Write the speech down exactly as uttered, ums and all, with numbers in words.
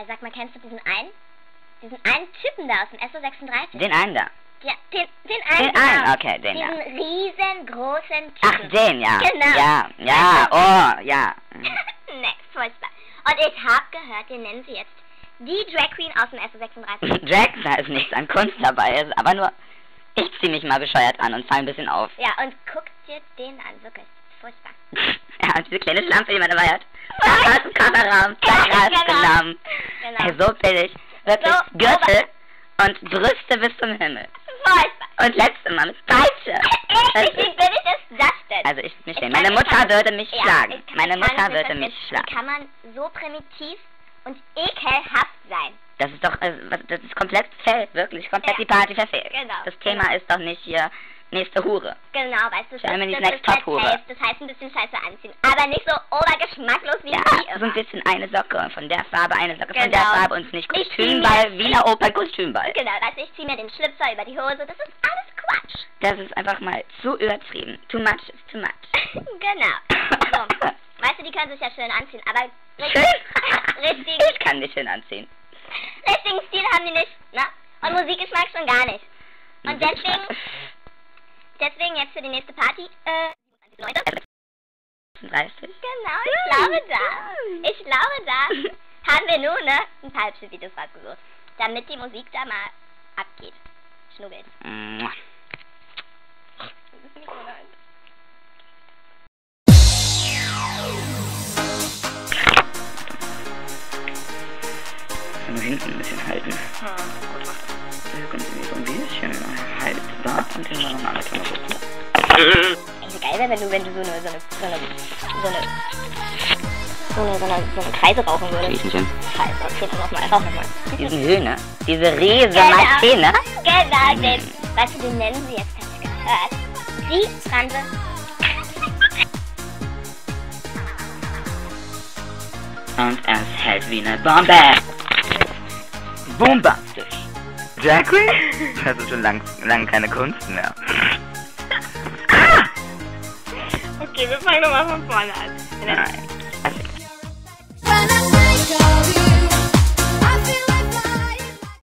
Äh, sag mal, kennst du diesen einen? Diesen einen Typen da aus dem S O sechsunddreißig? Den einen da? Ja, den, den einen. Den einen, okay, den, diesen ja. riesengroßen Typen. Ach, den, ja. Genau. Ja, ja, oh, ja. Ne, furchtbar. Und ich hab gehört, den nennen sie jetzt die Drag Queen aus dem S O sechsunddreißig. Drag, da ist nichts an Kunst dabei, ist aber nur, ich zieh mich mal bescheuert an und fall ein bisschen auf. Ja, und guck dir den an, wirklich. Furchtbar. Ja, diese kleine Schlampe, die man dabei hat. Da ist ein Kameraum, da ist genommen. Genau. Ey, so billig. Wirklich, So, Gürtel und Brüste bis zum Himmel. Furchtbar. Und letzte Mal mit Peitsche. Echt, wie billig ist das denn? Also ich nicht Ich Meine kann- Mutter ich kann- würde mich ja, schlagen. ich kann- Meine ich kann Mutter nicht würde mich verstehen, schlagen. Wie kann man so primitiv und ekelhaft sein? Das ist doch, also, was- das ist komplett fällt, wirklich, komplett Ja. die Party verfehlt. Genau, Das Thema genau. ist doch nicht hier nächste Hure. Genau, weißt du schon. Germany's Das Next ist halt Top Hure. safe, das heißt ein bisschen scheiße anziehen. Aber nicht so obergeschmacklos wie Ja, die so immer. ein bisschen eine Socke von der Farbe, eine Socke von der Genau. Farbe und nicht Ich zieh Kostümball, mir- Wiener Oper Kostümball. Genau, weißt du, ich zieh mir den Schlüpfer über die Hose. Das ist alles Quatsch. Das ist einfach mal zu übertrieben. Too much is too much. Genau. So. Weißt du, die können sich ja schön anziehen, aber richtig, Schön? richtig, Ich kann dich schön anziehen. richtigen Stil haben die nicht, ne? Und Musikgeschmack schon gar nicht. Und deswegen, deswegen jetzt für die nächste Party, äh, Leute. sechsunddreißig? Genau, ich glaube da. Ich glaube da haben wir nur, ne, ein paar hübsche Videos rausgesucht. Damit die Musik da mal abgeht. Schnuggelt. Mua. Nur hinten ein bisschen halten. Hm, gut macht das. Hier kommt irgendwie so ein bisschen Hals, Bart und hinten noch eine andere Kamera. Also geil wäre, wenn du, wenn du so eine, so eine, so eine, so eine, so eine, so eine, so eine Kreise rauchen würdest. Riesenchen. Scheiße, okay, pass auf mal, rauch nochmal. Diesen Höhne, diese riesen Genau. Maschine. Genau, den, weißt du, den nennen sie jetzt, hast du gehört? Sie, Franse. Und es hält wie eine Bombe. Bombastisch. Drag Queen? Das ist schon lang, lang keine Kunst mehr. Okay, wir fangen nochmal von vorne an. Nein.